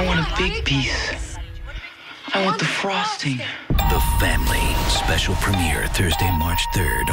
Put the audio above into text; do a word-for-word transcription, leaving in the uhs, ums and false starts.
I want a big piece. I want the frosting. The Family special premiere Thursday, March third.